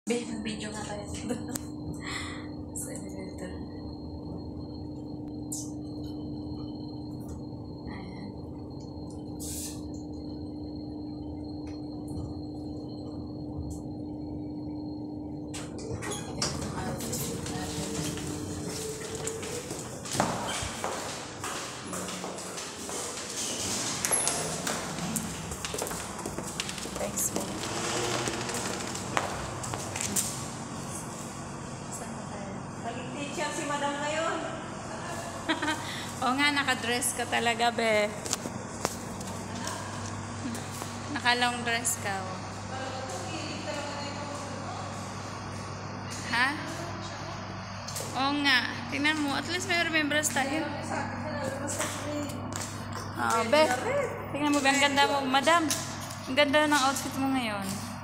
Video nga tayo sa elevator. Ayan. Thanks, man. Teacher si madam ngayon. Oo nga, naka-dress ka talaga, be. Naka-long dress ka, oh. Ha? Oo nga. Tingnan mo, at least may remembrance tayo. Oo, be. Tingnan mo, be, ang ganda mo. Madam, ang ganda ng outfit mo ngayon.